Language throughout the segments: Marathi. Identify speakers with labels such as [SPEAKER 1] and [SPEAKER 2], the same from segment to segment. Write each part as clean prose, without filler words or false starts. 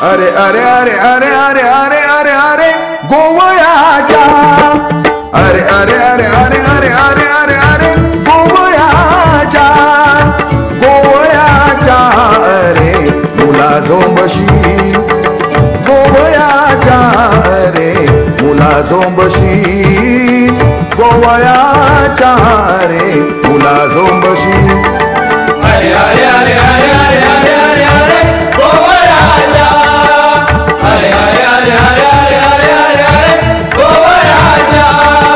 [SPEAKER 1] अरे अरे अरे अरे अरे अरे अरे अरे गोवयाच्या अरे अरे अरे अरे अरे अरे अरे अरे गोवयाच्या अरे मुला झोंबशी गोवयाच्या अरे मुला झोंबशी गोवयाच्या अरे मुला झोंबशी
[SPEAKER 2] अरे अरे अरे अरे अरे अरे अरे अरे गोवयाच्या अरे अरे अरे अरे अरे अरे अरे अरे गोवयाच्या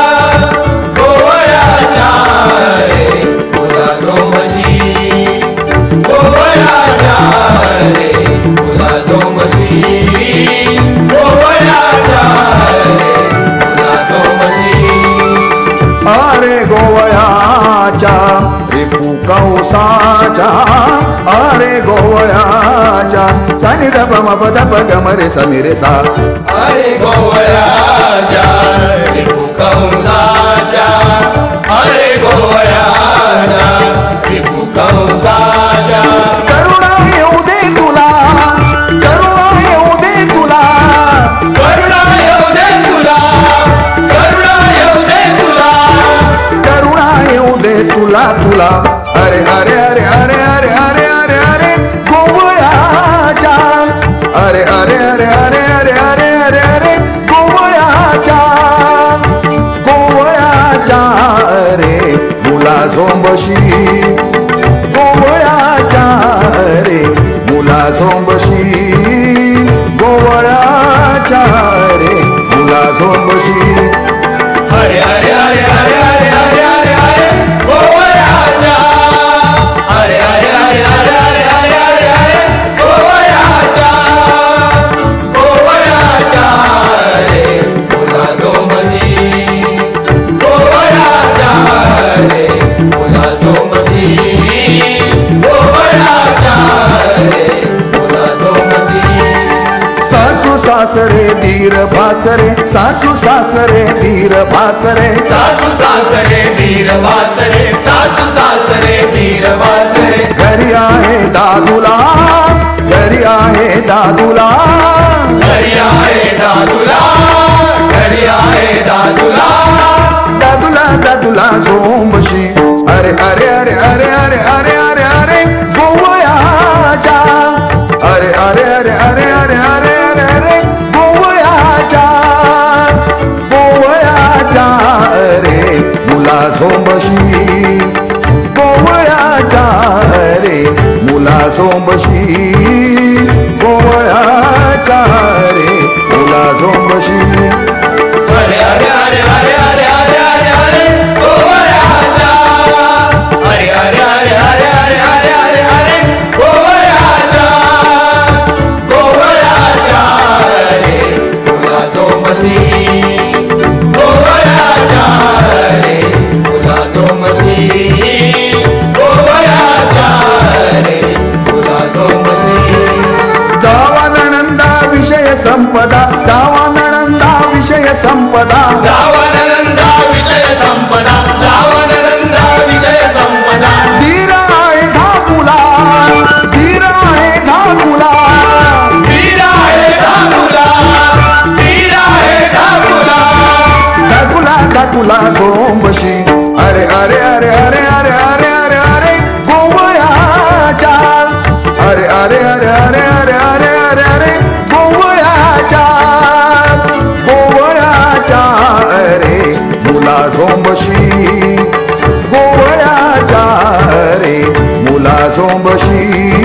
[SPEAKER 2] अरे मुला झोंबशी गोवयाच्या अरे मुला झोंबशी गोवयाच्या अरे मुला झोंबशी
[SPEAKER 1] अरे गोवयाच्या कंसाच्या अरे गोवयाच्या सनि दप मप दप गमरे समिरे सा
[SPEAKER 2] अरे गोवयाच्या कंसाच्या अरे गोवयाच्या कंसाच्या
[SPEAKER 1] करुणा येऊ दे तुला करुणा येऊ दे तुला
[SPEAKER 2] करुणा येऊ दे तुला करुणा येऊ दे तुला
[SPEAKER 1] करुणा येऊ दे तुला तुला अरे अरे अरे अरे अरे अरे अरे अरे गोवयाच्या अरे अरे अरे अरे अरे अरे अरे अरे गोवयाच्या अरे मुला झोंबशी गोवयाच्या अरे मुला झोंबशी गोवयाच्या अरे मुला झोंबशी
[SPEAKER 2] अरे अरे अरे अरे अरे अरे अरे अरे गोवयाच्या अरे अरे अरे अरे अरे अरे अरे अरे गोवयाच्या अरे मुला झोंबशी गोवयाच्या अरे मुला झोंबशी गोवयाच्या अरे मुला झोंबशी
[SPEAKER 1] सासू सासरे धीर भासरे सासू सासरे धीर भासरे
[SPEAKER 2] सासू सासरे धीर भासरे सासू सासरे धीर भासरे
[SPEAKER 1] घरी आहे दादूला घरी आहे दादूला
[SPEAKER 2] घरी आहे दादूला घरी आहे दादूला
[SPEAKER 1] दादूला दादूला झोंबशी अरे अरे अरे अरे अरे अरे अरे अरे गोवयाच्या अरे अरे अरे अरे अरे अरे अरे अरे गोवयाच्या अरे मुला झोंबशी गोवयाच्या अरे मुला झोंबशी गोवयाच्या अरे मुला झोंबशी
[SPEAKER 2] अरे अरे अरे अरे अरे अरे अरे अरे गोवयाच्या अरे अरे अरे अरे अरे अरे अरे अरे गोवयाच्या अरे मुला झोंबशी गोवयाच्या अरे मुला झोंबशी गोवयाच्या अरे मुला झोंबशी
[SPEAKER 1] जावानंदा विषय संपदा जावानंदा विषय संपदा
[SPEAKER 2] जावानंदा विषय संपदा जावानंदा विषय संपदा
[SPEAKER 1] धीर आहे धाकुला धीर आहे धाकुला
[SPEAKER 2] धीर आहे धाकुला धीर आहे धाकुला
[SPEAKER 1] धाकुला धाकुला झोंबशी अरे अरे अरे अरे अरे अरे अरे अरे गोवयाच्या अरे अरे अरे अरे अरे अरे अरे अरे गोवयाच्या अरे मुला झोंबशी गोवयाच्या अरे मुला झोंबशी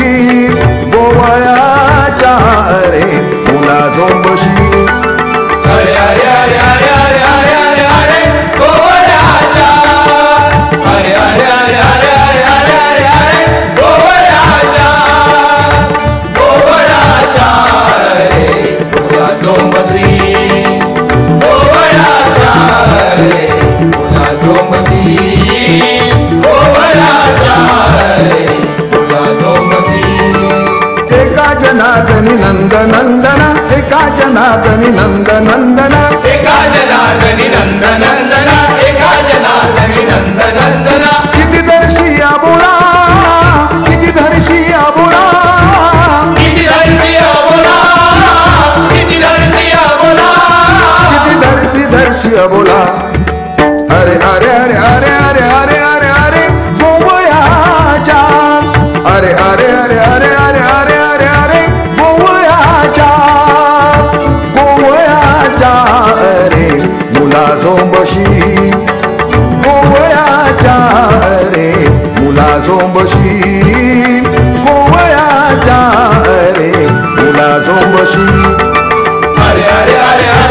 [SPEAKER 1] गोवयाच्या अरे मुला झोंबशी
[SPEAKER 2] अरे अरे अरे अरे अरे अरे अरे अरे गोवयाच्या अरे अरे अरे अरे अरे अरे अरे अरे गोवयाच्या अरे मुला झोंबशी गोवयाच्या अरे मुला झोंबशी गोवयाच्या अरे मुला झोंबशी
[SPEAKER 1] एका जनार्दनी नंद नंदना एका जनार्दनी नंद नंदना
[SPEAKER 2] एका जनार्दनी नंद नंदना एका जनार्दनी नंद नंदना
[SPEAKER 1] किती दर्शिया बोला किती दर्शिया बोला
[SPEAKER 2] किती धरती बोला Hare Hare Hare